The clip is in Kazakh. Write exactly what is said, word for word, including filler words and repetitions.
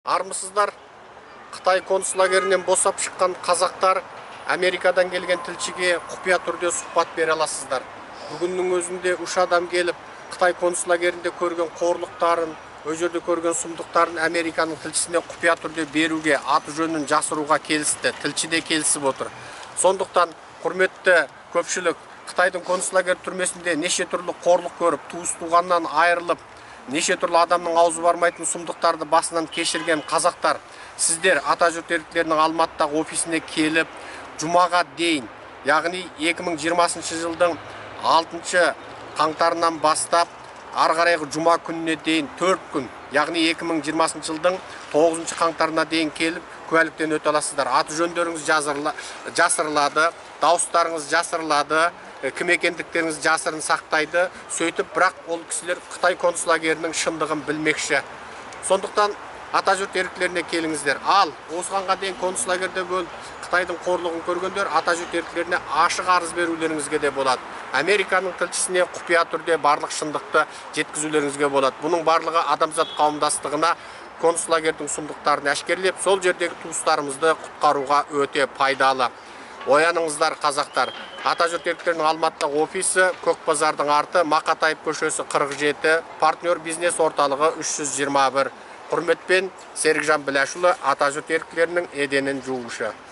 Армысыздар, Қытай консулагерінен босап шыққан қазақтар Америкадан келген тілшіге құпия түрде сұхбат бере аласыздар. Бүгіннің өзінде үш адам келіп, Қытай консулагерінде көрген қорлықтарын, өз жерде көрген сұмдықтарын Американың тілшісіне құпия түрде беруге, аты жөнін жасыруға келісті. Тілші де келісіп отыр. Сондықтан, құрметті көпшілік, Қытайдың консулагер түрмесінде неше түрлі қорлық көріп, туыс туғаннан айырылып, неше түрлі адамның аузы бармайтын сұмдықтарды басынан кешірген қазақтар, сіздер Атажұрт еріктілерінің Алматыдағы офисіне келіп, жұмаға дейін, яғни екі мың жиырмасыншы жылдың алтыншы қаңтарынан бастап, ары қарайғы жұма күніне дейін төрт күн, яғни екі мың жиырмасыншы жылдың тоғызыншы қаңтарына дейін келіп, куәліктен өте аласыздар. Аты жөндеріңіз жасырылады, дауыстарыңыз жасырылады, кім екендіктеріңіз жасырын сақтайды. Сөйтіп, бірақ ол кісілер Қытай консулагерінің шындығын білмекші. Сондықтан Атажұрт еріктілеріне келіңіздер. Ал осығанға дейін консулагерде болып Қытайдың қорлығын көргендер Атажұрт еріктілеріне ашық арыз берулеріңізге де болады. Американың тілшісіне құпия түрде барлық шындықты жеткізулеріңізге болады. Бұның барлығы адамзат қауымдастығына консулагердің сұмдықтарын әшкерлеп, сол жердегі туыстарымызды құтқаруға өте пайдалы. Ояныңыздар, қазақтар. Атажұрт еріктілерінің Алматыдағы офисі Көкбазардың арты, Мақатаев көшесі қырық жеті, партнер бизнес орталығы үш жүз жиырма бір. Құрметпен Серікжан Біләшұлы, Атажұрт еріктілерінің еденін жуушы.